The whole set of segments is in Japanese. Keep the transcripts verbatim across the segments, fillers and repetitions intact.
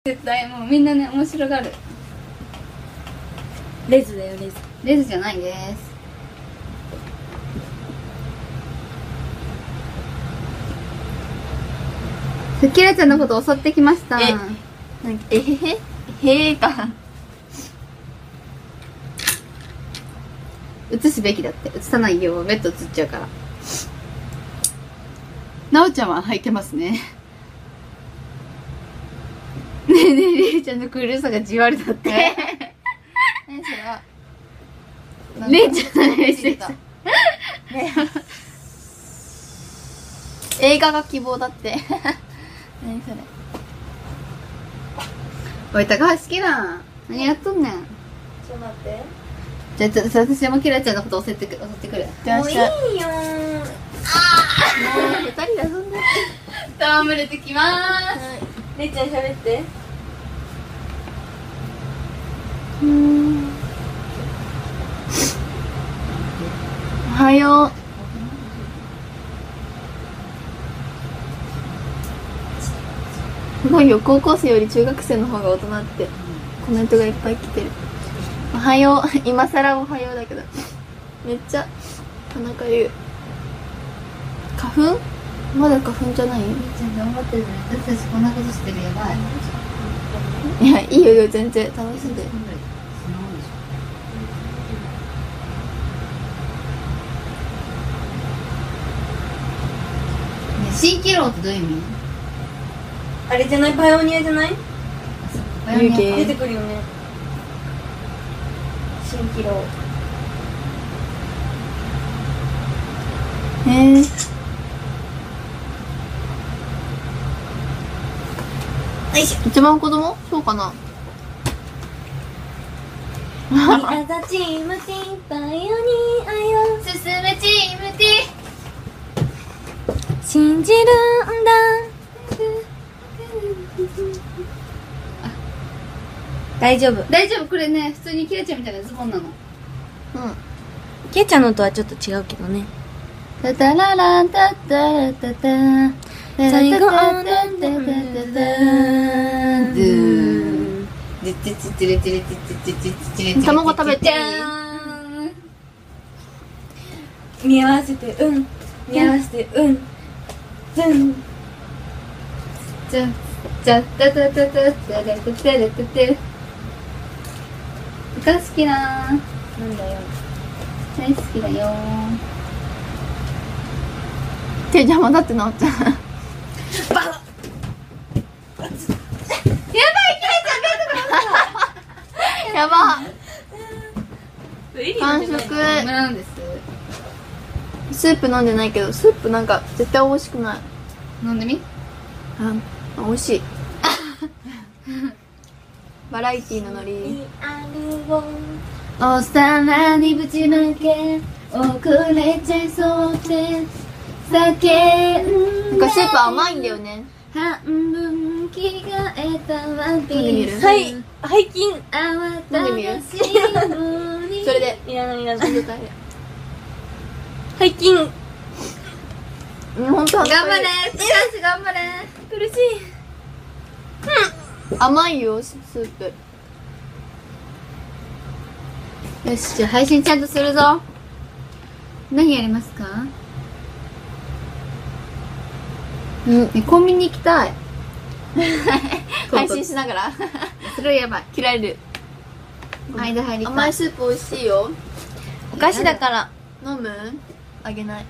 絶対もうみんなね面白がる。 レズだよ、レズ。 レズじゃないです。キラちゃんのこと襲ってきました。 えなんかえへへへえか。 映すべきだって。映さないよ、ベッド映っちゃうから。なおちゃんは履いてますね。ねえねえ、りえちゃんのクールさがじわりだって。 何それは。 れいちゃんの練習。 映画が希望だって。何それ。 おい、高橋好きだ。何やっとんねん。 ちょっと待って。 じゃあ、ちょっと私もキラちゃんのこと教えてく、教ってくる。 もういいよー。ああ。もう二人で遊んで。 戯れてきまーす。 れいちゃん喋って。 うん。おはよう。 すごいよ、高校生より中学生の方が大人ってコメントがいっぱい来てる。おはよう、今更おはようだけどめっちゃ田中優。花粉まだ花粉じゃない？ 頑張ってるね。私たちこんなことしてる、やばい。 いや、いいよいいよ、全然楽しんで。 ね、蜃気楼ってどういう意味？ あれじゃない？パイオニアじゃない？ 湯気出てくるよね。蜃気楼。 へえ。 よいしょ。一番子供？そうかな。 宮田チームティーパイオニアよ進めチーム T。 信じるんだ。大丈夫。 大丈夫、これね、普通にキラちゃんみたいなズボンなの。 うん。 ケイちゃんのとはちょっと違うけどね。 タタララタタラタタ最後タタタタタタドゥーチチチチリチリチチチチチリチリ卵食べていい？ 見合わせてうん見合わせてうんズン。 じゃじゃタタタタタタタタタタ歌好きななんだよ。 大好きだよ。 手邪魔だってなおちゃん。 バカやばい、キラちゃんやば。完食。 ダメなんです。 スープ飲んでないけど、スープなんか絶対美味しくない。 飲んでみ。 あ、美味しい。バラエティーのノリ。 お皿にぶちまけ遅れちゃいそうで酒なんかスープ甘いんだよね。 半分着替えたワンピース。 はい背筋。 あわた飲んでみる？ しのにそれで。 いらないいらない。 絶対背筋。 うん、ほんと頑張れピカチ頑張れ。 苦しい。 甘いよ、スープ。 よし、じゃあ配信ちゃんとするぞ。何やりますか？ うん。 ね、コンビニ行きたい。 配信しながら。 それはやばい。 切られる。 間入りたい。 甘いスープ美味しいよ。 お菓子だから。 飲む？あげない。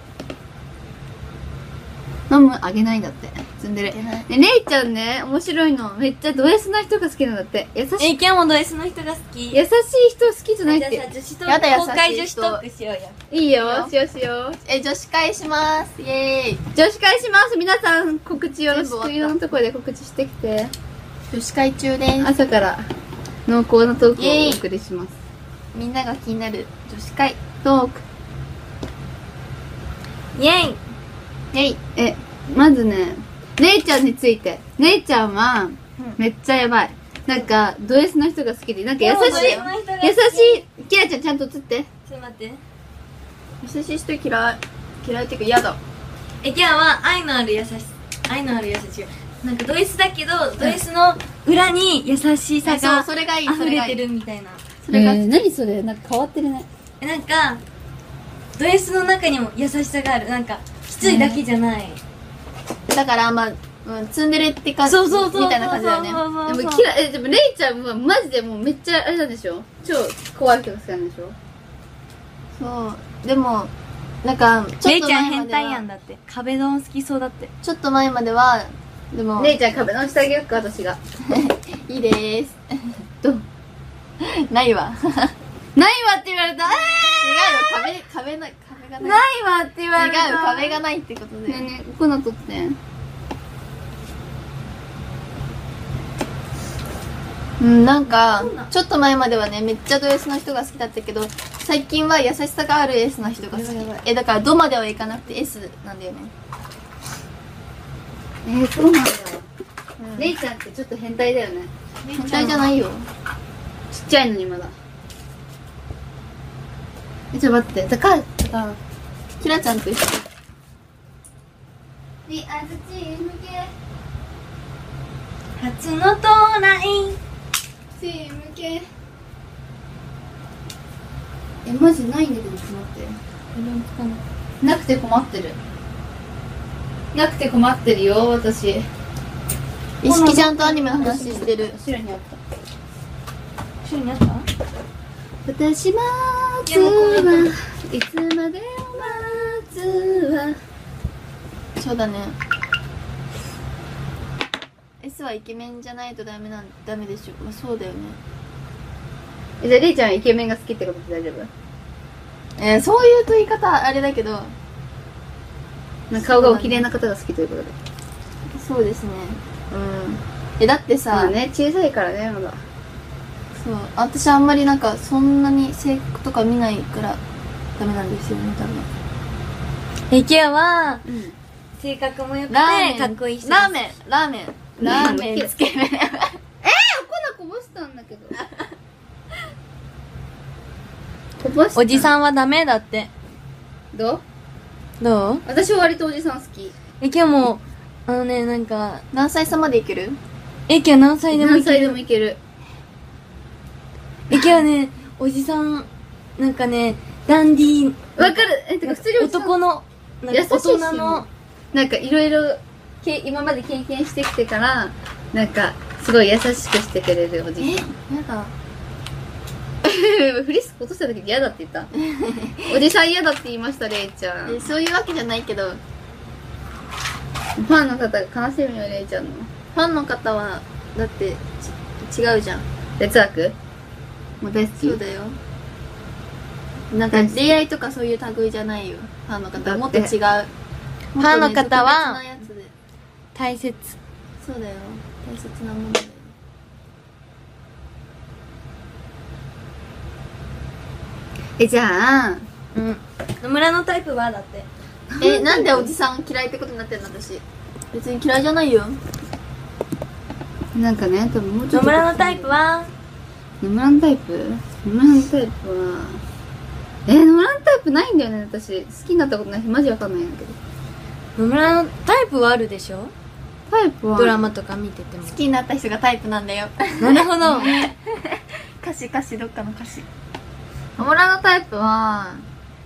飲むあげないんだって積んでる。 あげない。 ね、レイちゃんね面白いの。めっちゃド S な人が好きなんだって。優しいえ、キャモド S の人が好き。 優しい人好きじゃないっじゃあさ、 て。 女子トーやだ優しい人ク、公開女子トークしようよ。 いいよ、しようしよう。 え、女子会します。イエーイ。 女子会します。皆さん告知よろしく。 全部終わったいろんなところで告知してきて。 女子会中です。 朝から濃厚なトークをお送りします。 みんなが気になる女子会。 トーク。 イェイ。 イェイ。 え、まずね、レイちゃんについて。レイちゃんは、めっちゃやばい。なんか、ド S の人が好きで、なんか優しい、優しい、キラちゃんちゃんと映って。 ちょっと待って。 優しい人嫌い。嫌いっていうか嫌だ。 え、キャは愛のある優し愛のある優しい。なんかド S だけど、ド S の裏に優しさそうがそれがいい溢れてるみたいな。 それが、 えー、何それ、なんか変わってるね。 えなんかド S の中にも優しさがある。なんかきついだけじゃない、 だからまあ、うん、ツンデレって感じそうそうそうみたいな感じだよね。 でもキラ、え、でもレイちゃんはマジでもうめっちゃあれなんでしょ、超怖い人が好きなんでしょ。 そうでもなんかちょレイちゃんっと前ま変態ではやんだって。壁ドン好きそうだって。 ちょっと前まではでもレイちゃん壁のしてあげようか、私が。 いいでーすどうないわ違うよないわって言われた。 壁壁ない壁がないないわって言われた。 違う壁がないってことで、 ねえねえ、こんな撮ってん。 うんなんかちょっと前まではねめっちゃド S の人が好きだったけど最近は優しさがある S の人が好き。えだからドまではいかなくて S なんだよね。 えー、そうなんだ。 うんレイちゃんってちょっと変態だよね。 変態じゃないよ。 ちっちゃいのにまだ。え、ちょっと待って。だから、だから。 キラちゃんと一緒。 リアズチーム系。 初の到来。 チーム系。え、マジないんだけど、ちょっと待って。なくて困ってる。なくて困ってるよ、私。 意識ちゃんとアニメの話してる。 後ろにあった。 後ろにあった？ 私待つはいつまでも待つわ。 そうだね。S はイケメンじゃないとダメなんダメでしょ。まあ、そうだよね。 え、じゃあレイちゃんイケメンが好きってことで大丈夫？ えー、そういうと言い方あれだけどなんか顔がお綺麗な方が好きということで。 そうですね。 うん。 えだってさ、 まあね、小さいからね、まだ。 そう私あんまりなんかそんなに制服とか見ないからダメなんですよね多分。 えきやはうん。 性格も良くてラーメンかっこいい人。 ラーメンラーメンラーメンつけ麺えー、お粉こぼしたんだけど。こぼした。 おじさんはダメだって。 どう？ どう？ 私は割とおじさん好き。 えきやもあのねなんか何歳差までいける？ えきや何歳でもいけ何歳でもる。 いける。 えきやねおじさんなんかねダンディーわかる。え、てか普通におじさん男のなんか優しいし大人のなんかいろいろけ今まで経験してきてからなんかすごい優しくしてくれるおじさん。 やだフリスク落とした時嫌だって言ったおじさん嫌だって言いました、レイちゃん。 えそういうわけじゃないけどファンの方が悲しみよ、レイちゃんの。 ファンの方はだってち違うじゃん。 劣悪もう大好き。 そうだよ。なんか恋愛とかそういう類じゃないよ。ファンの方はもっと違う。フファンの方はやつで。 大切。 そうだよ。大切なものだよ。 え、じゃあうん野村のタイプはだってえ、なんでおじさん嫌いってことになってんの私。別に嫌いじゃないよ。 なんかね、多分もうちょっと野村のタイプは野村のタイプ野村のタイプはえー、野村のタイプないんだよね、私。好きになったことないしマジわかんないんだけど。 野村のタイプはあるでしょ。 タイプはドラマとか見てても。 好きになった人がタイプなんだよ。 なるほど。 歌詞歌詞どっかの歌詞。 野村のタイプは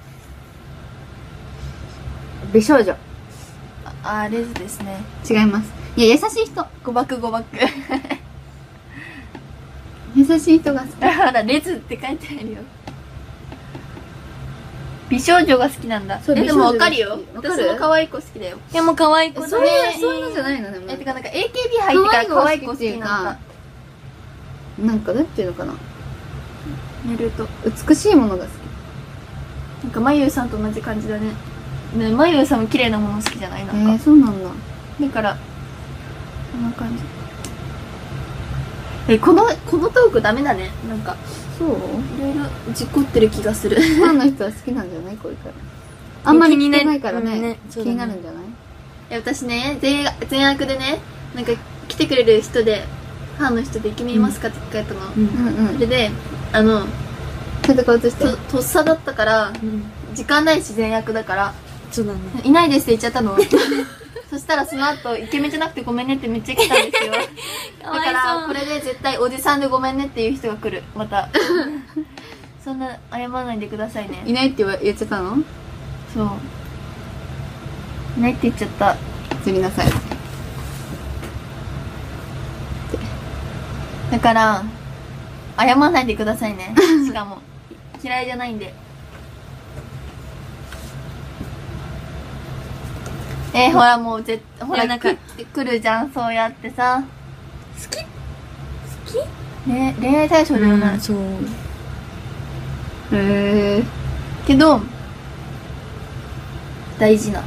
美少女。 あ、あレズですね。 違います。いや、優しい人。 誤爆誤爆。 優しい人が好き。 だからレズって書いてあるよ。美少女が好きなんだ。 そうえ、でもわかるよ。 わかる私も可愛い子好きだよ。 でも可愛い子だそうね。 いう、そういうのじゃないのでも。 え、てかなんか エーケービー 入ってから可愛い子好きになっなんか、なんていうのかな。 た。寝ると。 美しいものが好き。 なんかまゆうさんと同じ感じだね。ね、まゆうさんも綺麗なもの好きじゃない？なんか。 えー、そうなんだ。 だから、こんな感じ。え、この、このトークダメだね。なんか、 そういろいろ事故ってる気がする。 ファンの人は好きなんじゃないこれから。あんまり聞いてないからね。 うんね気になるんじゃない？ いや私ね、全全悪でね、なんか来てくれる人で、ファンの人でイケメンいますかって聞かれたの。 うんうんうん。 それで、あの、 ちょっとこう映して。 と、とっさだったから、 うん。 時間ないし全悪だから、 そうだね。 いないですって言っちゃったの。 そしたらその後イケメンじゃなくてごめんねってめっちゃ来たんですよ。だからこれで絶対おじさんでごめんねっていう人が来る。またそんな謝らないでくださいね。 いないって言わ言っちゃったの？ そう、いないって言っちゃった。 釣りなさい。 だから謝らないでくださいね。しかも嫌いじゃないんで。えー、ほらもうぜほらなんか来来るじゃん、そうやってさ。 好き好きね、恋愛対象ではない、 うん、そうへえ。 けど大事な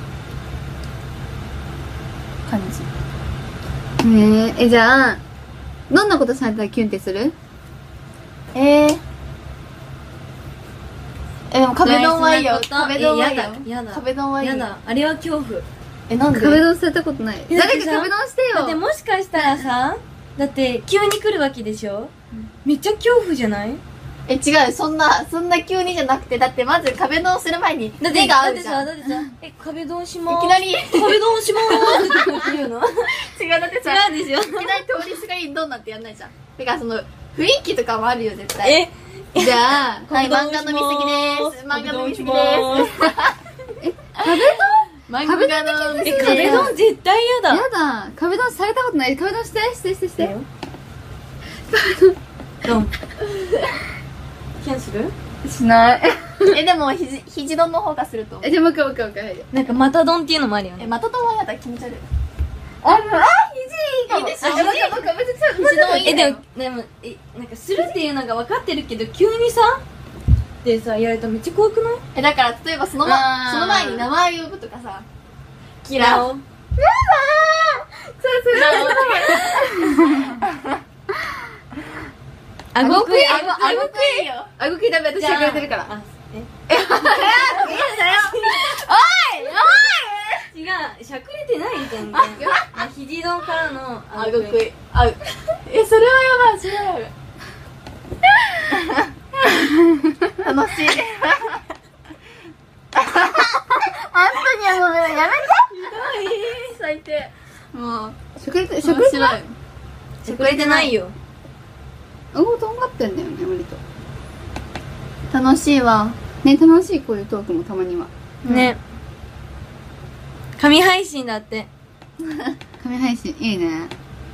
感じ。 へえ。え、じゃあどんなことされたらキュンってする？ えー、えでも壁ドンはいいよ。壁ドンはいいよ。 えやだ壁ドンはいいよ。 やだ、あれは恐怖。 え、なんで？ 壁ドンされたことない。 えだってさ誰か壁ドンしてよ。 だってもしかしたらさ、だって急に来るわけでしょ、めっちゃ恐怖じゃない？ え、違う、そんなそんな急にじゃなくて、だってまず壁ドンする前にだって目が合だってさ、 うじゃん。 だってさ、え、壁ドンしまーす。 いきなり壁ドンしまーすってこう言うの？ 違う、だってさ、 違うんですよ。 いきなり通りすがりどんなんてやんないじゃん。てかその雰囲気とかもあるよ絶対。 え、 じゃあはい、漫画の見過ぎです。漫画の見過ぎです。 壁漫画の見過ぎえ、 です。 壁ドン絶対嫌だ。 ドンやだ。壁ドンされたことない。壁ドンしてしてしてして。 ドン。キャンセル？ しない。 え、でも肘肘ドンの方がすると思う。 え、じゃあもう一回もう一回もう一回。 なんかまたドンっていうのもあるよえ、 ね。 またドンはやだ、気持ち悪い。 あ、もう、あ、肘いいかも。 いいでしょあ、もう一回もう一回めっちゃ肘ドンいいえ、 ね。 でも、でも、え、なんかするっていうのが分かってるけど、急にさ、でさ、やられたらめっちゃ怖くない？ え、だから例えばそのあまーその前に名前呼ぶとかさ。キラー。 ラオ。 そうそう。 顎食い、 顎、顎食いよ。 あごきダメ、私しゃくれてるから。 あ、え違う、しゃくれてないじゃん。あ、肘ドンからの顎食い。あ、え、それはやばい、それはやばい。楽しい。アントニアの目やめて。最低。 もう、しゃくれて、しゃくれてない。 しゃくれてないよ。 あごとんがってんだよね、割と。 楽しいわ。 ね、楽しいこういうトークもたまには。 ね。神配信だって。 神配信、いいね。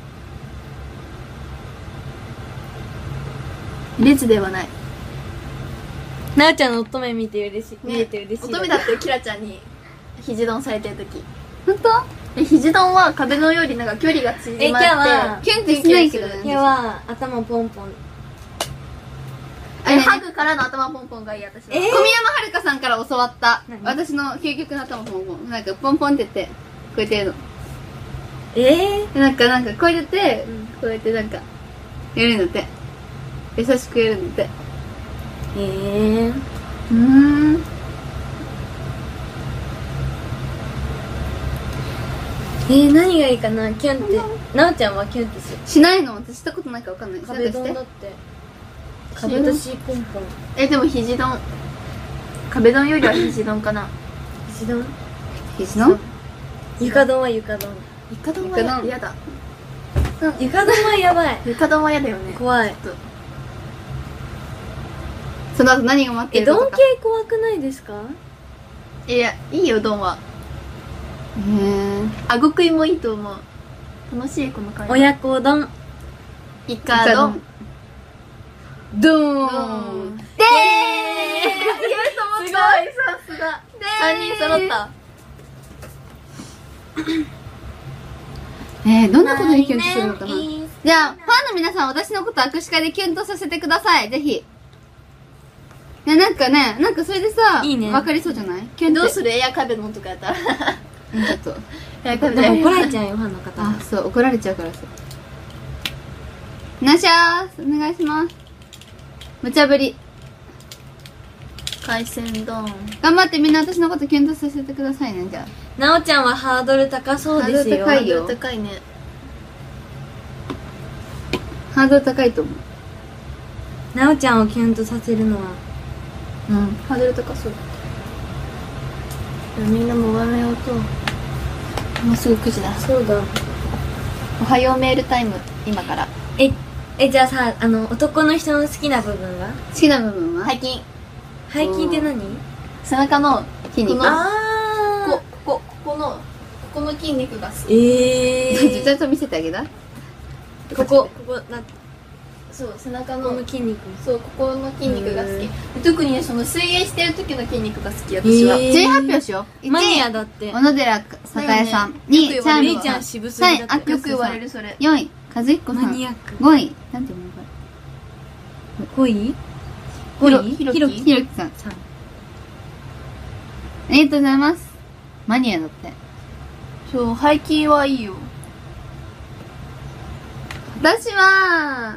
列ではない。 なおちゃんの乙女見て嬉しい。見えて嬉しい。 乙女だってよ、キラちゃんに肘ドンされてるとき。 ほんと？ え、肘ドンは壁ドンよりなんか距離が縮まってえ今日はキュンってしないけどね。 今日は頭ポンポン。 え、ハグからの頭ポンポンがいい、私は。 えー小宮山遥香さんから教わった何私の究極の頭ポンポン、なんかポンポンって言ってこうやってやるのえー、 でなんかなんかこうやって、 うんこうやってなんかやるんだって、優しくやるんだって。 えー、 うーん。 えー、何がいいかな、キュンって。なおちゃんはキュンってする。 しないの？私したことないからわかんない。 壁ドンなんかしだって。 壁ドン私ポンポン。 え、でも肘ドン。壁ドンよりは肘ドンかな。 肘ドン？ て肘の床ドンは床ドン。 床ドン床ドンは嫌だ。 床ドンはやばい。 床ドンは嫌だよね。 怖い。 その後何が待ってえ、ドンるかとか。 系怖くないですか？ いや、いいよ、ドンは。 へー。 顎食いもいいと思う。楽しい、この会話。 親子丼。 イカドン。 ドーン。 でーすごい、さすが。三人揃った。 えー、どんなことにキュンとするのかな。 My name is じゃあ、ファンの皆さん、私のこと握手会でキュンとさせてください。ぜひ。ね、なんかね、なんかそれでさ、 いいねわかりそうじゃない？キュンって。 どうするエア壁ドンとかやったら。 うんちょっと。 エア壁ドン。 でも怒られちゃうよ、ファンの方。 あ、そう、怒られちゃうからさ。お願いします。お願いします。無茶ぶり。 海鮮丼。 頑張ってみんな私のことキュンとさせてくださいね、じゃあ。 なおちゃんはハードル高そうですよ。 ハードル高いよハードル高いね。 ハードル高いと思う。 なおちゃんをキュンとさせるのは。 うん、ハードル高そう。みんなもがめようと。 もうすぐくじだ。 そうだ。 おはようメールタイム、今から。 え、え、じゃあさ、あの、男の人の好きな部分は好きな部分は背筋。 背筋って何？ 背中の筋肉。 このあここ、ここの、ここの筋肉が好ー。え実ー。 際と見せてあげたここ、ここ、な、 き。そう、背中このの、 筋肉。 そう、ここの筋肉が好へき。特にね、その水泳してる時の筋肉が好き、私は。 へー順位発表しよう。 マニアいちだって。 い、小野寺栄さん。にい、チャーレイちゃんミーさん。 渋すさんい、 ぎだって。 アックスよく言われさん。 る、それ。 よんい、和彦さん。 マニアック。 ごい、なんていうのこほいれ。 ほいひろひろききひろきさん。 さん。 ありがとうございます。マニアだって。 そう、背筋はいいよ。 私は、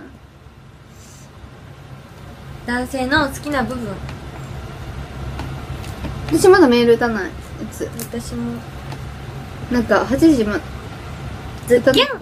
男性の好きな部分。 私まだメール打たないやつ。 私も。 なんか、はちじま、ずっと。違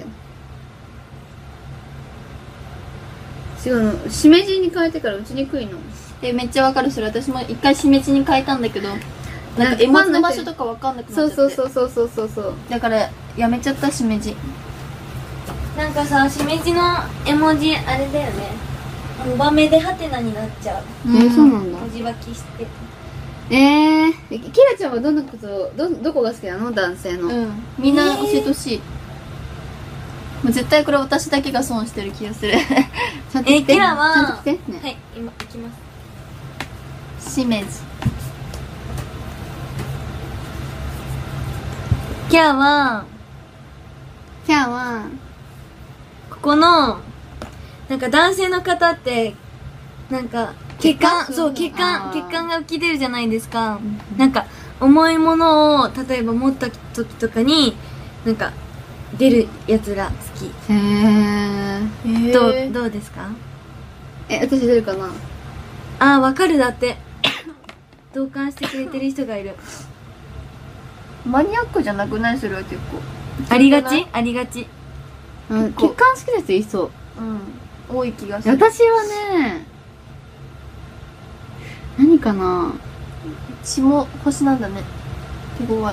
うの、しめじに変えてから打ちにくいの。 え、めっちゃわかる、それ。私も一回しめじに変えたんだけど、なんか絵文字の場所とかわかんなくなっちゃって。 そうそうそうそうそうそうそう。 だから、やめちゃった、しめじ。 なんかさ、しめじの絵文字、あれだよね。モバメでハテナになっちゃう。 えー、そうなんだ。 文字書きして。 えー、キラちゃんはどんなことどどこが好きなの、男性の。 うん。みんな教えてほしい。もう絶対これ私だけが損してる気がする。 ちゃんと来て。 えキラはちゃんと来てね。 はい、今行きます。 しめじ。 キャは、 キャは、 ここの、なんか男性の方って、なんか、血管、 血管そう、血管、 あー血管が浮き出るじゃないですか。なんか、重いものを、例えば持った時とかに、なんか、出るやつが好き。 へー。 えどう、どうですか？ え、私出るかな。 あー、わかるだって。同感してくれてる人がいる。 マニアックじゃなくない？それは結構。 ありがちありがち。 うん、血結構管好きな人いそう。 うん。多い気がする。 私はね、何かな。 血も星なんだね。手強い。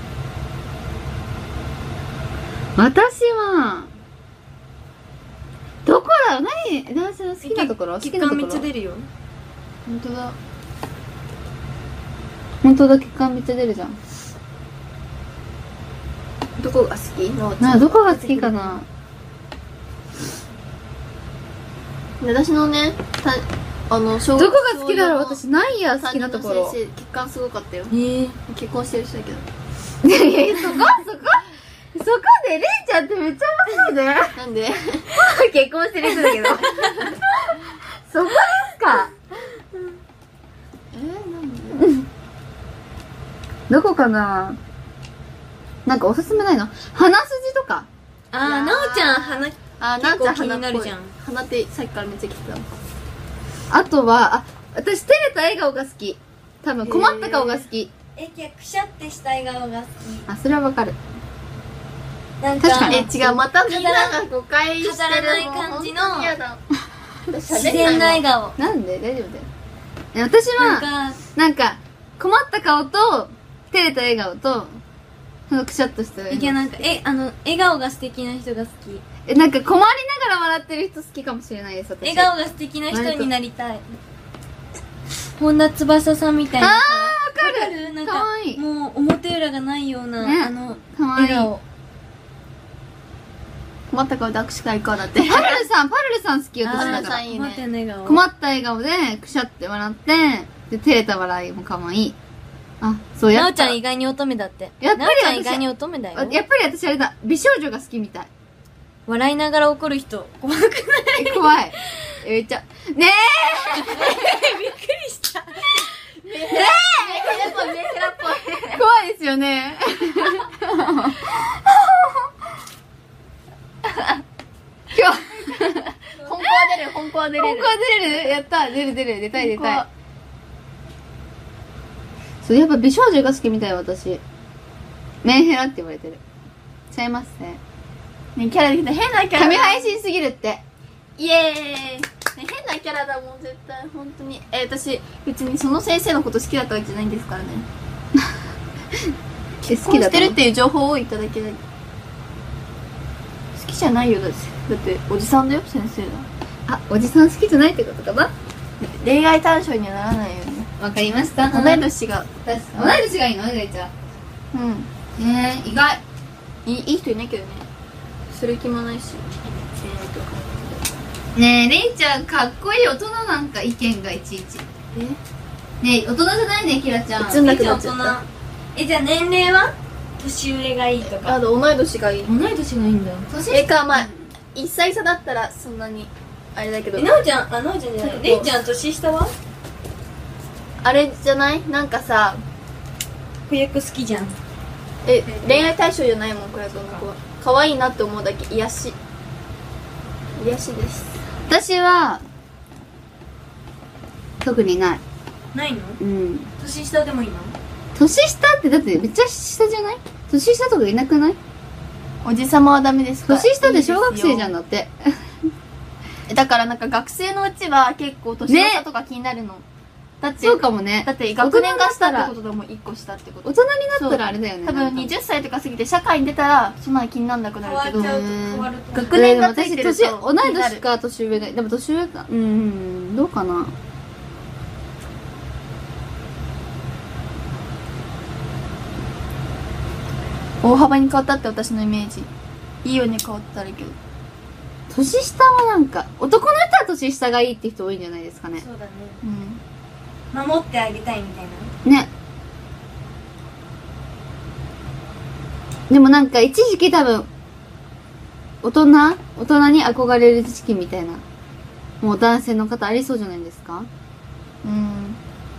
私は、どこだろう、何、男性の好きなところ好き血管めなところっちゃ出るよ。 本当だ。 本当だ、血管めっちゃ出るじゃん。 どこが好き？ なあ、どこが好きかな。 私のね、たあの、小どこが好きだろう、私、ないや、好きなところ。 担任の先生、血管すごかったよ。 えー、 結婚してる人だけど。 いやいや、そこ、そこ、そこで、レイちゃんってめっちゃ面白いね。 なんで？ 結婚してる人だけど。そこですか。 えー、なんで？ どこかな。なんかおすすめないの？鼻筋とか。 あー、なおちゃん、鼻、 あ、 結構なんちゃん気になる鼻っぽいじゃん。 鼻ってさっきからめっちゃ来てた。 あとは、あ、私、照れた笑顔が好き。多分、困った顔が好き。 え、くしゃってした笑顔が好き。 あ、それはわかる。 なんか、 確かにえ、違う、またみんなが誤解してる。 飾らない感じのもう本当に嫌だ。 自然な笑顔。 なんで大丈夫だよ。え私なんは、 か、 なんか、困った顔と、照れた笑顔と、そのくしゃっとした笑顔。 いやなんか、え、あの、笑顔が素敵な人が好き。 え、なんか困りながら笑ってる人好きかもしれないです、私。 笑顔が素敵な人になりたい。本田翼さんみたいなさ。 あー、わかるるなんかかわいいもう表裏がないような、 ねあの、 かわいい。 笑顔。 困った顔で握手会行こうだって。 パルルさん、パルルさん好きよ、私パルだから。 ルさんいいね困ったような笑顔。 困った笑顔で、くしゃって笑って、で、照れた笑いも可愛い。あ、そうやなおっぱちゃん意外に乙女だって。 やっぱりなおちゃん私意外に乙女だよ。 あやっぱり私あれだ、美少女が好きみたい。 笑いながら怒る人。怖くない？ え怖い。えめっちゃ、ねえびっくりした。 やっぱメンヘラっぽい。 怖いですよね。今日、 本校は出る、本校は出れる。 本校は出れるやった出る出る出たい出たい本校は。 そう、やっぱ美少女が好きみたい私。メンヘラって言われてる。ちゃいますね。 ね、キャラできた。変なキャラ。 神配信すぎるって。 イエーイ、ね、変なキャラだもん、絶対。本当に。え、私、別にその先生のこと好きだったわけじゃないんですからね。 結婚してるっていう情報をいただけない。好きじゃないよ。だってだっておじさんだよ、先生だ。 あ、おじさん好きじゃないってことかな。 恋愛対象にはならないよね。 わかりました。 同い年が。 同い年がいいの？レイちゃん。 うん。 えー、意外。 いいいい人いないけどね。する気もないし。恋愛とか。 ねえ、レイちゃんかっこいい大人なんか意見がいちいち。 え？ ねえ、大人じゃないね、キラちゃん。 映んなくなっちゃった。 え、じゃあ年齢は年上がいいとか。 あと同い年がいい。 同い年がいいんだ。 年えか、まあいっさい差だったらそんなにあれだけど。 え、なおちゃん、あ、なおちゃんじゃない。レイちゃん年下は？ あれじゃない？なんかさ、 子役好きじゃん。 え、恋愛対象じゃないもん、子役の子は。可愛いなって思うだけ。癒し癒しです。 私は特にない。 ないの？ うん。 年下でもいいの？ 年下ってだってめっちゃ下じゃない？年下とかいなくない？ おじさまはダメですか？ 年下って小学生じゃんだって。 だからなんか学生のうちは結構年の差とか気になるの。だってそうかもね。 だって学年が下ってことでもいっこ下ってこと。 大人になったらあれだよね。 多分はたちとか過ぎて社会に出たらそんなに気にならなくなるけど。 変わっちゃうと変わると。 学年がついてると私同い年か年上がでも年上か。うん、どうかな。 大幅に変わったって私のイメージ。いいように変わったらいいけど。 年下はなんか男の人は年下がいいって人多いんじゃないですかね。 そうだね。 うん。 守ってあげたいみたいな。 ね。でもなんか一時期多分大人大人に憧れる時期みたいなもう男性の方ありそうじゃないですか。 うん。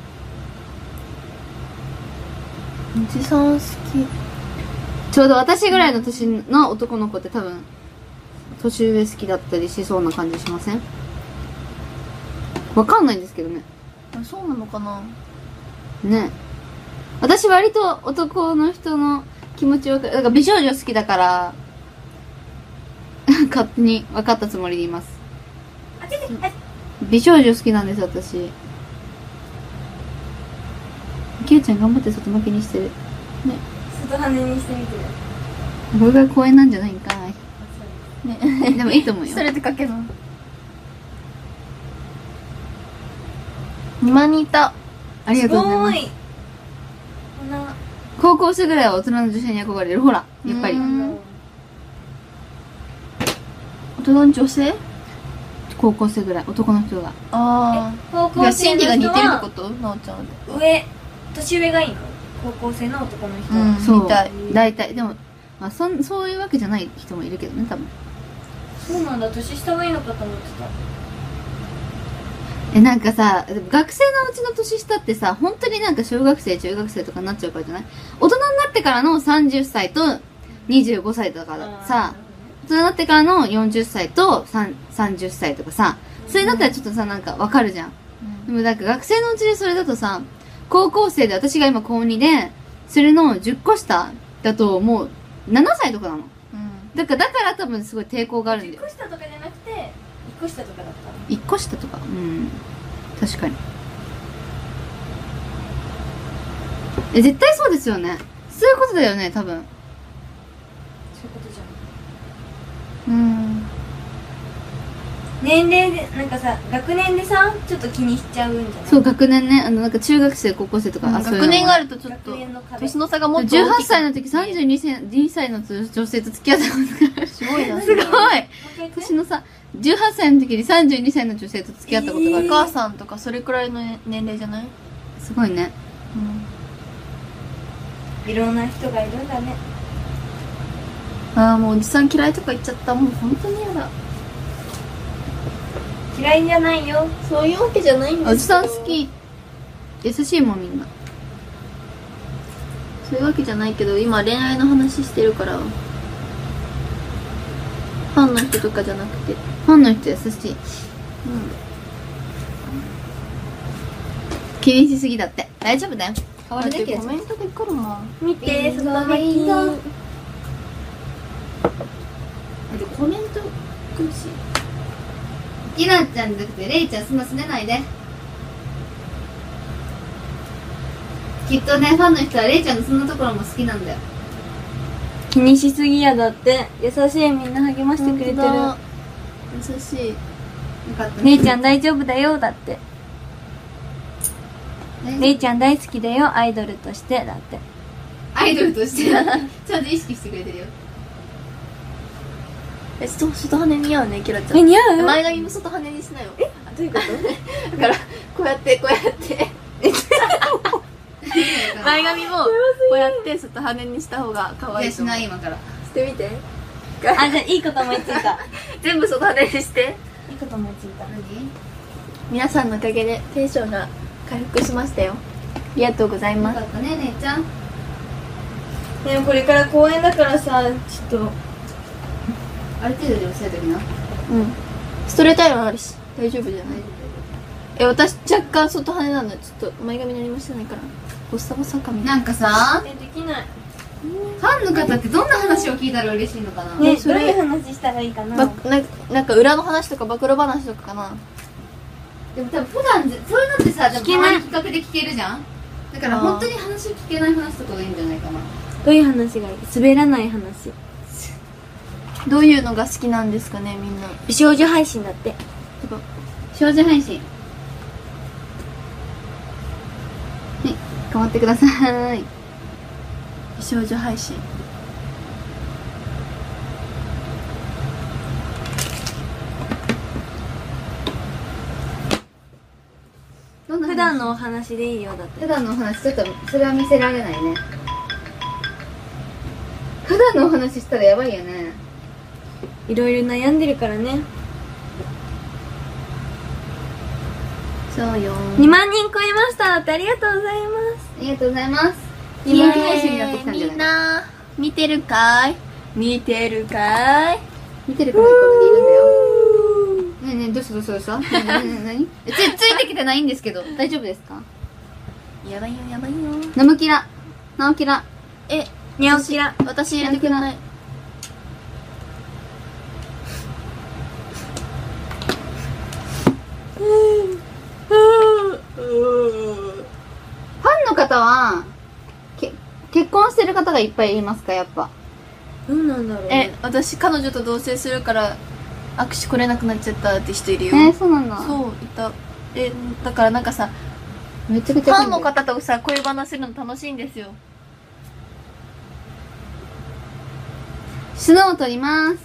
おじさん好き。 ちょうど私ぐらいの年の男の子って多分年上好きだったりしそうな感じしません？わかんないんですけどね。 あ、そうなのかな。 ね。私割と男の人の気持ちわかる。なんか美少女好きだから勝手に分かったつもりでいます。美少女好きなんです私。キューちゃん頑張って外巻きにしてるね。 外羽にしてみてる。 これが公園なんじゃないんかいね。でもいいと思うよ。 それでかけのにまんにんいた。 ありがとうございます。 すごい。こんな高校生ぐらいは大人の女性に憧れる。ほらやっぱり大人の女性？ 高校生ぐらい男の人が。 ああ。高校生の人は心理が似てるってこと？なおちゃん。 上年上がいいの？高校生の男の人。 うん、 そうみたい。 大体でもまあそんそういうわけじゃない人もいるけどね多分。 そうなんだ。年下がいいのかと思ってた。 えなんかさ学生のうちの年下ってさ本当になんか小学生中学生とかになっちゃうからじゃない？大人になってからのさんじゅっさいとにじゅうごさいとかさ、大人になってからのよんじゅっさいとさんじゅっさいとかさ、それだったらちょっとさなんかわかるじゃん、うん、でもなんか学生のうちでそれだとさ、高校生で私が今高にでそれのじゅっこ下だともうななさいとかなの、うん、だからだから多分すごい抵抗があるんだよ。 じゅっこ下とかじゃなくていっこ下とかだったの？ いっこ下とか、うん確かに。え絶対そうですよね。そういうことだよね多分。 そういうことじゃん。 うん年齢でなんかさ学年でさちょっさいにしちゃうんじゃない？ そう学年ね、あのなんか中学生高校生とか、うん、 あ学年があるとちょっと年の差がもっと大きい。 じゅうはっさいの時さんじゅうにさいの女性と付き合ったことがすごいな。 すごい年の差じゅうはっさいの時にさんじゅうにさいの女性と付き合ったことがある、 えー、お母さんとかそれくらいの年齢じゃない？ すごいね、 うん、いろんな人がいるんだね。 ああもうおじさん嫌いとか言っちゃった。もう本当に嫌だ。 嫌いじゃないよ。 そういうわけじゃないんですよ。 おじさん好き。優しいもんみんな。 そういうわけじゃないけど今恋愛の話してるからファンの人とかじゃなくてファンの人優しい。うん気にしすぎだって。大丈夫だよ。変わるだけ。 コメントで来るもん。 見てそのメインだ。コメント来るし。 きなちゃんじゃなくてレイちゃんそんなすねないで。 きっとね、ファンの人はレイちゃんのそんなところも好きなんだよ。 気にしすぎやだって。優しい、みんな励ましてくれてる。 優しい。 よかったね。 レイちゃん大丈夫だよ、だって。レイちゃん大好きだよ、アイドルとして、だって。 アイドルとしてちゃんと意識してくれてるよ。 え、外外羽似合うね、キラちゃん。 え、似合う？ 前髪も外羽にしなよ。 え、どういうことだから、こうやって、こうやって。前髪も、こうやって外羽にした方が可愛いと思う。 しない、今から。 してみて。 あ、じゃあいいこと思いついた。 全部外羽にして。 いいこと思いついた。 何？ 皆さんのおかげでテンションが回復しましたよ。ありがとうございますよか。ったね、姉ちゃん。 でもこれから公演だからさ、ちょっと。 ある程度で押さえときな。 うん。ストレートアイロンあるし、大丈夫じゃない？え、私若干外羽なので、ちょっと前髪何もしてないから、ボッサボサ髪。 なんかさ、 え、できない。 ファンの方ってどんな話を聞いたら嬉しいのかな。 ね、 それどういう話したらいいかな。 ばななんか裏の話とか暴露話とかかな。 でも多分普段ぜそういうのってさ、でも聞けないたまに企画で聞けるじゃん。だから本当に話聞けない話とかがいいんじゃないかな。 どういう話がいい？滑らない話。 どういうのが好きなんですかね、みんな。 美少女配信だって。 少女配信。はい、頑張ってください。 美少女配信。 どんな話普段のお話でいいよ、だって。 普段のお話ちょっとそれは見せられないね。普段のお話したらやばいよね。 いろいろ悩んでるからね。 そうよ。 にまんにん超えました。だってありがとうございます。 ありがとうございます。 イエーイ人気配信になってきたんじゃない？ みんな見てるかい？見てるかい？ 見てるくらいここにいるんだよ。ねえねえ、どうしたどうしたどうした？なになになに？えつついてきてないんですけど大丈夫ですか？ やばいよやばいよ。 ナムキラナオキラ。 え、 にゃおきら。 私入れてくれない。 ファンの方はけ結婚してる方がいっぱいいますか？やっぱ。 どうなんだろうえね。、 私彼女と同棲するから握手来れなくなっちゃったって人いるよ。 えー、そうなんだ。 そういた。え、だからなんかさ、 めちゃくフちゃァンの方とさ恋バナするの楽しいんですよ。 スノーを取ります。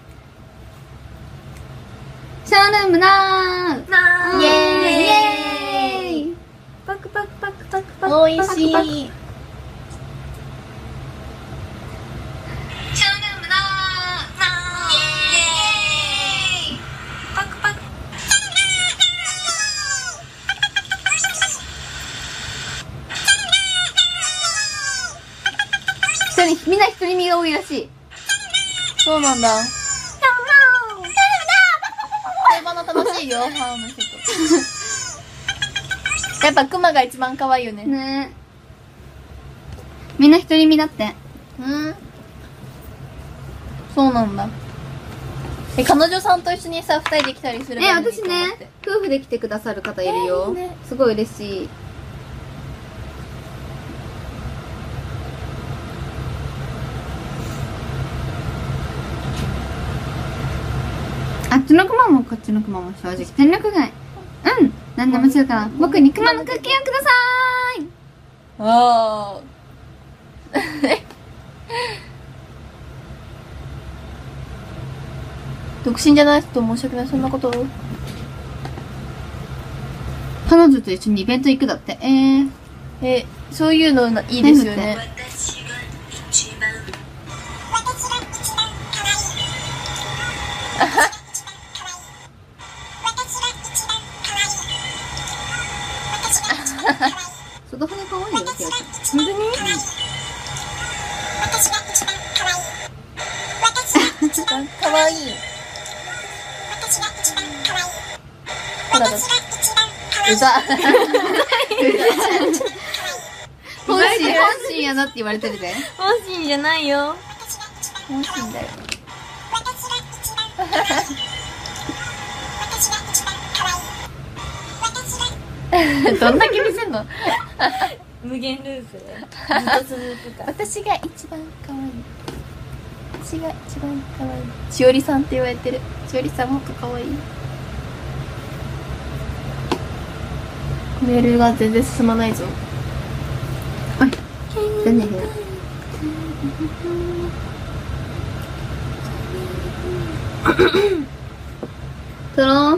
ショールームなーなーイエーイイエーイ。 パクパクパクパクパク。 おいしい。 ショールームなーイエーイ。 パクパク。 一人みんな独り身が多いらしい。 そうなんだ。恋バナ楽しいよ、ファンの人と。やっぱクマが一番可愛いよね。 ねえ。みんな独り身だって。 うん。そうなんだ。え、彼女さんと一緒にさ、二人で来たりするえ、私ね、夫婦で来てくださる方いるよ。 えーいいねすごい嬉しい。あっちのクマもこっちのクマも正直戦力外。うん何でもするから僕にクマのクッキーをくださーい。 ああ。独身じゃない人申し訳ない、そんなことを。 彼女と一緒にイベント行くだって。えー、 え、そういうのいいですよね。 外羽可愛いよ、キラちゃん。 本当に？ かわいい。ほらだ。うざ。 本心、本心やなって言われてるで。 本心じゃないよ。 本心だよ。どんだけ見せんの？ 無限ループでずっと続くか私が一番可愛い。私が一番可愛い。しおりさんって言われてる。しおりさんもっと可愛い。メールが全然進まないぞ。 はい残念だよ撮ろう。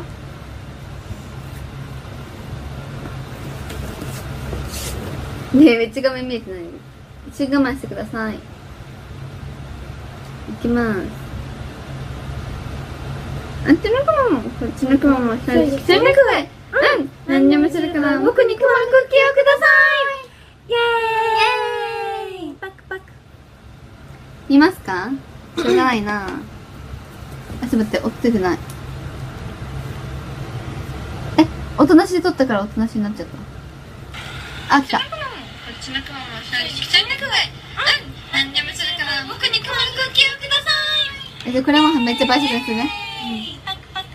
ねえめっちゃ画面見えてない。一応我慢してください。いきます。あっちの雲もこっちの雲も下に一緒にくらい。うん何でもするから僕に雲のクッキーをください。 イエーイパクパク見ますか？しょうがないな。あ、ちょっと待って、追ってくない。え、おとなしで撮ったからおとなしになっちゃった。あ、来た。こっちの雲も下に一緒にくらい。うん何でもするから僕に雲のクッキーをください。え、じゃあこれもめっちゃ倍速ですね。 パクパク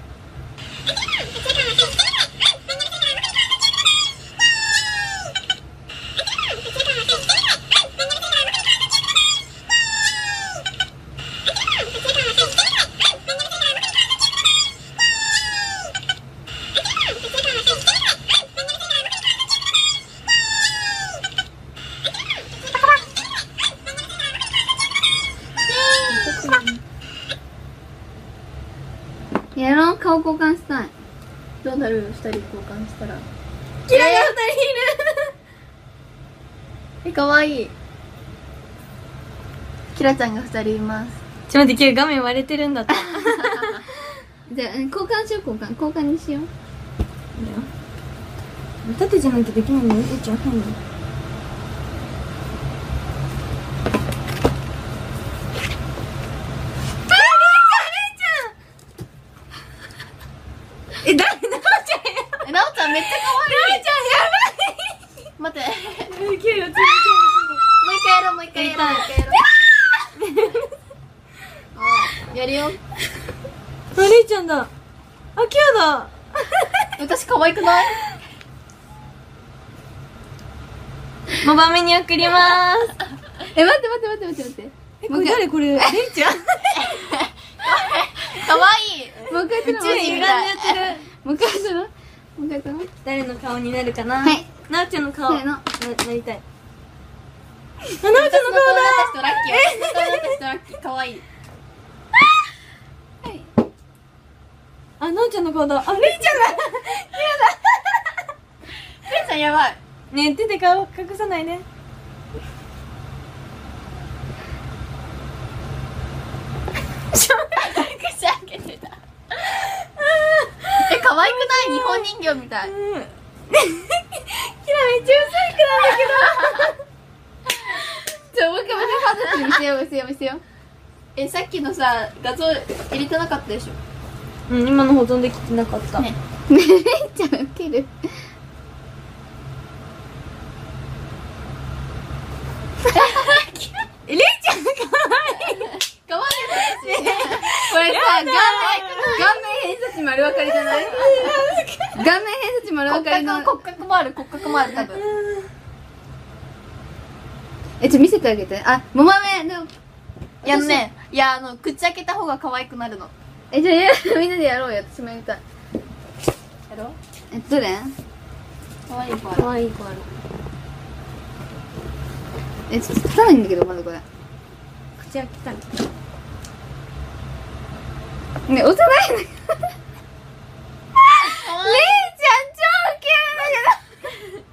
やろう、顔交換したい。 どうなる？二人交換したら。 キラがえ、可愛い。キラちゃんが二人います。 二人いるちょっと待って、キラ画面割れてるんだってじゃあ、交換しよう、交換。交換にしよう。 縦じゃなきゃできないのよ、えちゃん変にえ、誰なおちゃんやえ、なおちゃんめっちゃ可愛い。 なおちゃんや待って。 ばいウケるよ、つもう一回やろう、もう一回やろう、もう一回やろう。あ、やるよ。 あ、れいちゃんだ。あ、キュアだ。 私可愛くない？ もばめに送りまーす。 え、待って待って待って待って待って。 え、これ誰これれいちゃん可愛い。 もう一回やってる。 宇宙に歪んでやってる。 もう一回やってる。もう一回やってる。 誰の顔になるかな。 はい。 なおちゃんの顔。 せーの。 な、なりたい。あ、なおちゃんの顔だ。 私の顔だった人ラッキー。私の顔だった人ラッキー。可愛い。 あ、なおちゃんの顔だ。あ、れいちゃんだ。 レイちゃんやばい。 ねえ、手で顔隠さないね。 口開けてた。え、可愛くない？日本人形みたい。 うん。キラめっちゃうさいくなんだちょ、もう一回もう一回パズル見せよう、見せよう、見せよう。 え、さっきのさ、画像入れてなかったでしょ。 けど。うん、今の保存できてなかった。 ねねえ、レイちゃんウケる。 え、れいちゃんかわいい。 可愛いよ、 これさ、顔面、顔面偏差値丸分かりじゃない？顔面偏差値丸分かりの。 骨格、骨格もある、骨格もある、多分。 え、ちょ、見せてあげて。あ、もまめ、でも。 やんね。いや、あの、口開けた方が可愛くなるの。 え、じゃあや、みんなでやろうよ。私もやりたい。 やろう？ え、どれ？ 可愛い子ある。 かわいい子ある。 え、ちょっと立たないんだけど、まだこれ。 口開けたら。 ね、押さないんだけど。レイちゃん超ウケるんだけど。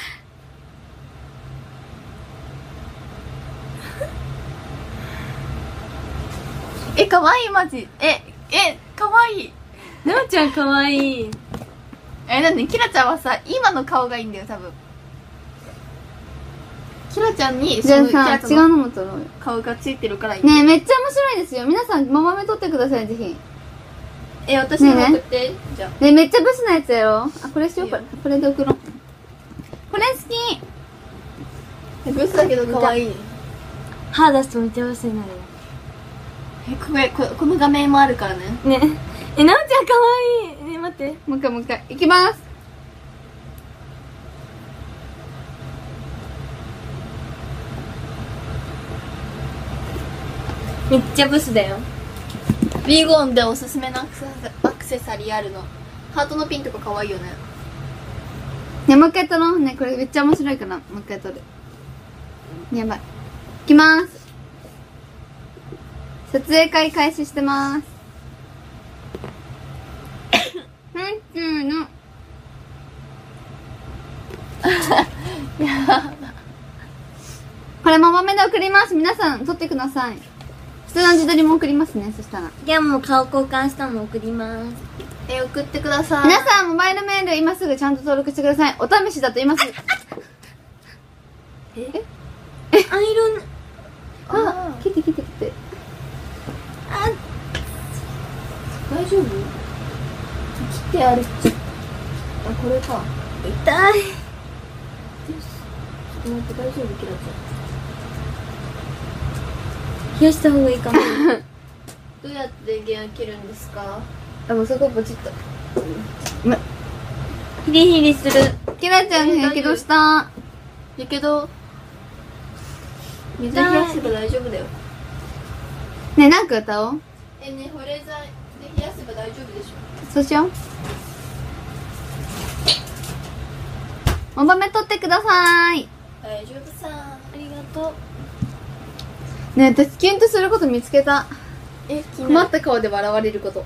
え、可愛いマジ。え、え、可愛い。 なおちゃんかわいい。 え、なんで、キラちゃんはさ、今の顔がいいんだよ、多分。キラちゃんに、 じゃあそのさ、違キラちゃのうんのも撮ろうよ。 顔がついてるからいいんだよ。 ねえ、めっちゃ面白いですよ。皆さん、もまめ撮ってください、ぜひ。 え、私にもねえね送って。じゃあ。 ねえ、めっちゃブスなやつやろ。あ、これしよう、 いいよこれ。これで送ろう。これ好き。 え、ブスだけど可愛い。 歯出すとめっちゃ薄いなるよ。 え、これ、ここの画面もあるからね。 ねえ、なおちゃんかわいい。ね、待って。 もう一回、もう一回。いきます。 めっちゃブスだよ。 ビーゴンでおすすめのアクセアクセサリーあるの。ハートのピンとか可愛いよね。 ね、もう一回撮ろうね。これめっちゃ面白いからもう一回撮る。やばい。いきまーす。撮影会開始してまーす。はい、せーの。これもまめで送ります。皆さん撮ってください。普通の自撮りも送りますね。そしたらじゃあもう顔交換したの送ります。 え、送ってください。 皆さんモバイルメール今すぐちゃんと登録してください。お試しだと今すぐえアイロン、 あ、来て来て来て。 あ、 大丈夫？切ってあるっちゃ。あ、これか。 痛い。 ちょっと待って、大丈夫？キラち冷やした方がいいかも。 ゃん。どうやって電源を切るんですか？ あ、もうそこポチッと。 ヒリヒリする。 キラちゃんやけどした。 やけど水冷やせば大丈夫だよ。 ねえ、なんか歌おう。 え、ね、保冷剤で冷やせば大丈夫でしょ。 そうしよう。おばめ取ってください。 大丈夫さん、ありがとう。 ねえ、私キュンとすること見つけた。 え、気に困なる。 った顔で笑われること。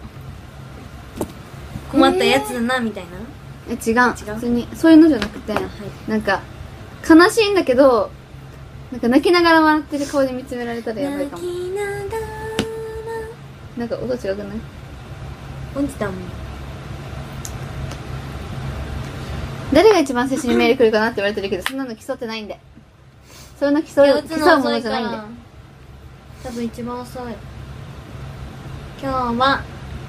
困ったやつだな、みたいな。 え、違う。普通に、そういうのじゃなくて、 はい。 なんか、悲しいんだけど、なんか泣きながら笑ってる顔で見つめられたらやばいかも。 泣きながら。 なんか音違くない？ 落ちたもん。 誰が一番最初にメール来るかなって言われてるけど、そんなの競ってないんで。そんな競う、 いや打つ競うもの遅いかのじゃないんでら。多分一番遅い。今日は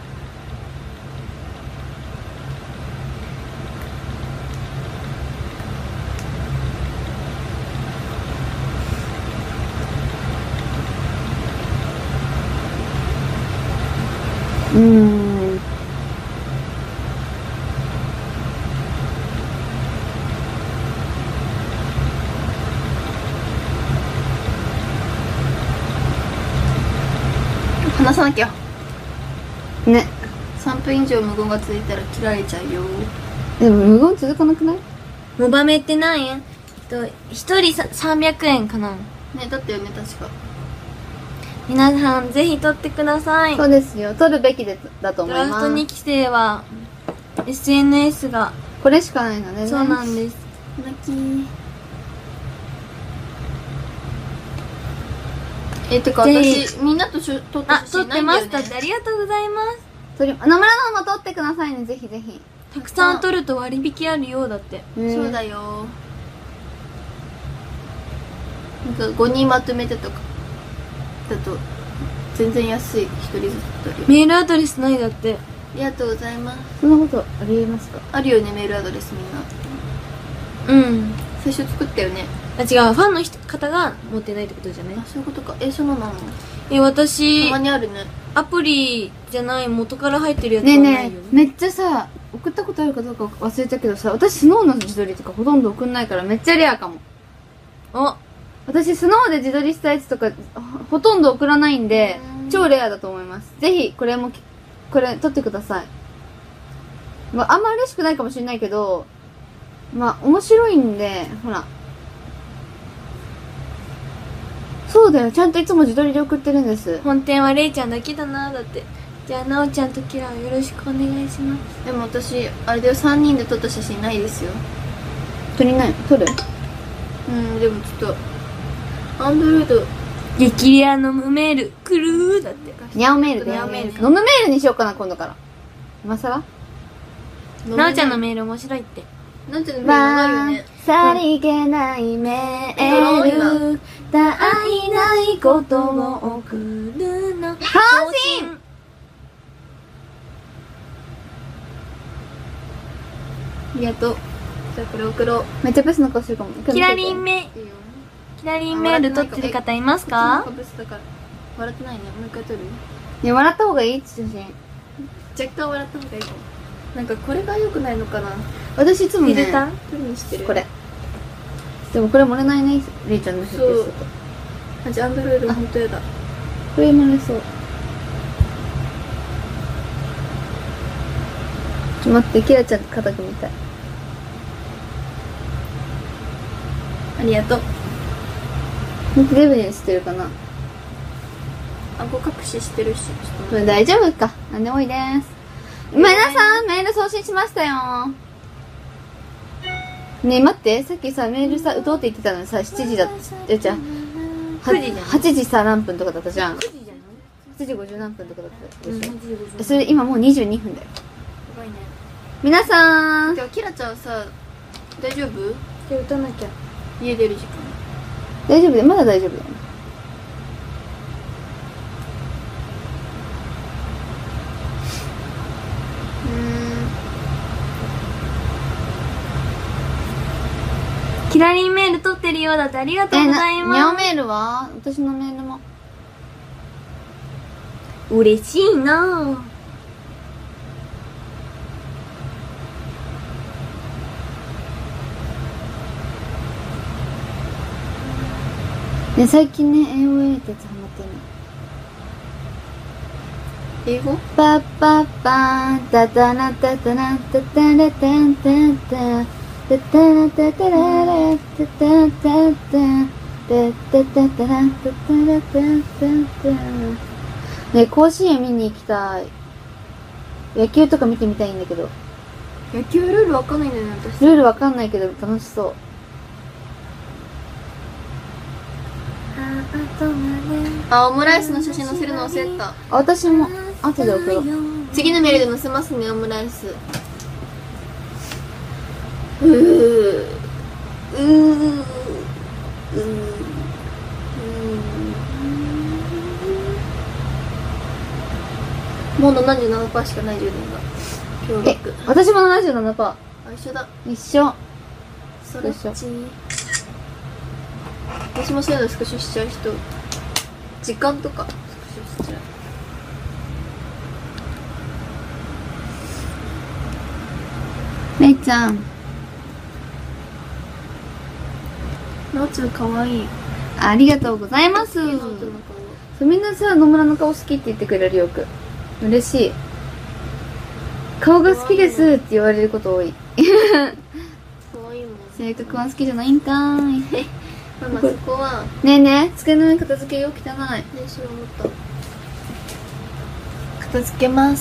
うーん。 話さなきゃ。 ね。 さんぷん以上無言が続いたら切られちゃうよ。 でも無言続かなくない？ モバメって何円？と一人ささんびゃくえんかな。 ね、だったよね、確か。 皆さんぜひ取ってください。 そうですよ。取るべきでだと思ドラフいます。 トに期生は エスエヌエス がこれしかないのでね。 そうなんです。 泣き。え、てかぜ私、みんなとしょ撮ったあ、 写撮ってます。 真ないんだよね。 だってありがとうございます。 取り、野村のも取ってくださいね、ぜひぜひ。 たくさん取ると割引あるようだって。 そうだよ。なんかごにんまとめてとかだと全然安い。ひとりずつ取るよ。 メールアドレスないだって。 ありがとうございます。 そんなことありえますか？ あるよね、メールアドレスみんな。 うん。 最初作ったよね。 あ、違う。ファンの人方が持ってないってことじゃないあ、そういうことか。え、そうなの？ え、私たま、にあるね。 アプリじゃない元から入ってるやつはねえないよねえ、めっちゃさ、送ったことあるかどうか忘れたけどさ、私スノーの自撮りとかほとんど送んないからめっちゃレアかも。 お、 私スノーで自撮りしたやつとかほほとんど送らないんでうん超レアだと思います。ぜひこれもきこれ撮ってください。まああんま嬉しくないかもしれないけど、まあ面白いんで、ほらそうだよ、ちゃんといつも自撮りで送ってるんです。 本店はレイちゃんだけだな。だってじゃあなおちゃんとキラよろしくお願いします。 でも私、あれだよ、さんにんで撮った写真ないですよ。 撮りない撮るうん、でもちょっと、アンドロイド、 激レアのムメールくるーだって。 ニャオメールでニャオメールかノムメールにしようかな今度から。今さらなおちゃんのメール面白いって。 なんていうの、長いよね。 さりげないメドローールた愛ないことを送るの。 更新ありがとう。じゃあこれ送ろう。 めっちゃブスの顔してるかも。 キラリンメ、 いいよ。 キラリンメール取ってる方いますか？ こっちの方がブスだから。笑ってないね。もう一回撮る？ いや、笑った方がいいって写真。 若干笑った方がいいかも。なんかこれが良くないのかな。 私いつもね、 フィルター撮るにしてる。 これ。でもこれ漏れないね、レイちゃんの設定すると。 マジアンドロイド本当やだ。 これ生まれそう。ちょっと待って、キラちゃんと肩組みたい。 ありがとう。 本当デブにしてるかな。 顎隠ししてるし、ちょっとこれ大丈夫か。なんでもいいです。皆さん、メール送信しましたよ。ねえ、待って、さっきさ、メールさ、打とうって言ってたのにさ、しちじだった。じゃあ、 くじじゃんはちじさ、何分とかだったじゃん。はくじじゃないちじごじゅう何分とかだったでしょ。 うんえそれ今もうにじゅうにふんだよ。 すごいね。 皆さん、 じゃあキラちゃんさ、大丈夫？ じゃあ打たなきゃ。 家出る時間。 大丈夫だよ。まだ大丈夫だよね。 キラリンメール取ってるようだってありがとうございえ、な、 ます。 ニャオメールは私のメールも。 嬉しいなぁ。 ね、最近ね、エーオーエー ってやつハマってるの。 英語？ パッパッパーン、タタナタタナタタラタンタンタタタラタタララタタタタタタタタラタタラタタタ。ね、甲子園見に行きたい。野球とか見てみたいんだけど。 野球ルールわかんないんだよね、私。 ルールわかんないけど楽しそう。 あ、オムライスの写真載せるの忘れた。 あ、私も後で送ろう。 次のメールで載せますね、オムライス。うーうーうーもう ななじゅうななパーセント しかない充電が。今日え、私も ななじゅうななパーセンあ、一緒だ。 ト。一緒。 それっち。私もそういうのスクショしちゃう人。時間とかスクショしちゃう。 めいちゃん。 なおちゃんかわいい。 ありがとうございます。 なおちゃんの顔。 そうみんなさ、野村の顔好きって言ってくれるよく。嬉しい。顔が好きですって言われること多い。 かわいいもん。 性格は好きじゃないんかーい。 ママそこはねえねえ、机の上片付けよ、汚い。 練習を思った。片付けます。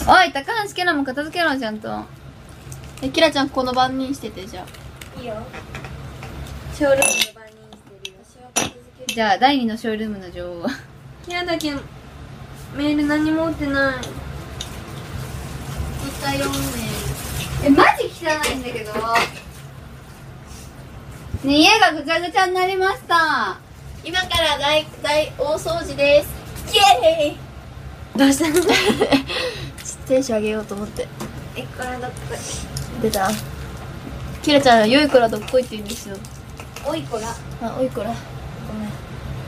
おい、高橋ケラも片付けろ、ちゃんと。 え、キラちゃんこの番人してて、じゃあ。 いいよ。ショールームの番人してるよ。私は片付ける。 じゃあ、だいにのショールームの女王は。 キラだけメール何も持ってない。 一回読むね。 え、マジ汚いんだけど。ね、家がぐちゃぐちゃになりました。 今から大、大、大掃除です。イエーイどうしたの？ テンション上げようと思って。 え、これどっこい。 出た。キラちゃん、良い子らどっこいって言うんですよ。 おいこら。 あ、おい子ら。ごめん。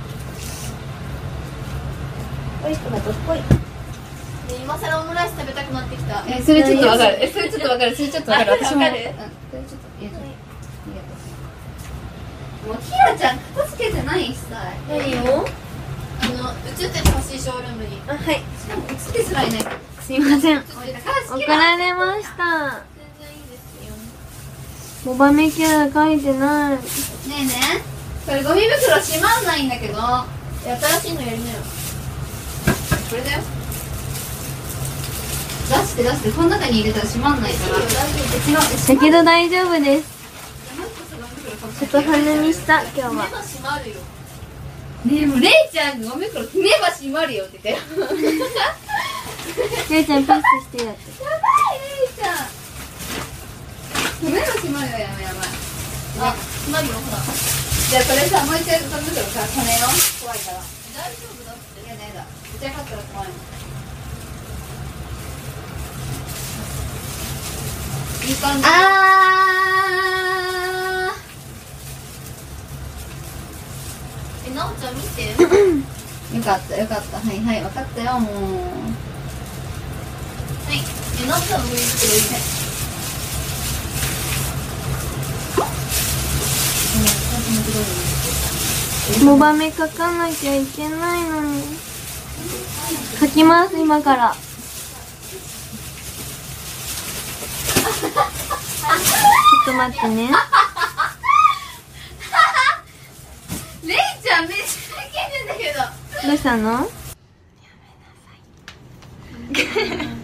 おいこらどっこい。 ね、今更オムライス食べたくなってきた。 え、それちょっとわかる。え、それちょっとわかる。それちょっとわかる。 あ私も。 わかるうん。それちょっと、いや、ちょっと。ありがとう。もう、キラちゃん、片付けてないしさ。 何よあの、映ってほしいショールームに。 あ、はい。 しかも、映ってすらいないから。 すいません。 おい、高橋怒キラ。 られました。 全然いいですよ。 モバメキャラ書いてない。 ねえねえ。これゴミ袋閉まんないんだけど。 え、新しいのやりなよ。 これだよ。出して出して、この中に入れたら閉まんないから。 大丈夫。 違う、 だけど大丈夫です。ちょっとね羽にした、今日は。 目が閉まるよ。 え、もう、レイちゃんがゴミ袋踏めば閉まるよって言ってよ。 レイちゃんピースしてやって。 やばい、レイちゃん。踏めば閉まるよ、やばいやばい。 あ、閉まるよ、ほら。 じゃあこれさ、もう一回ゴミ袋さ、止めよう。怖いから。 大丈夫だって。 やだやだ。打ち上がったら怖いの。 いい感じ。 あえ、なおちゃん見て。 ー。よかったよかった。はいはい、分かったよ、もう。 はい。え、なおちゃんのゴミ袋いいね。 モバメ書かなきゃいけないのに。 書きます今からちょっと待ってねレイちゃんめっちゃ書けるんだけど。 どうしたの？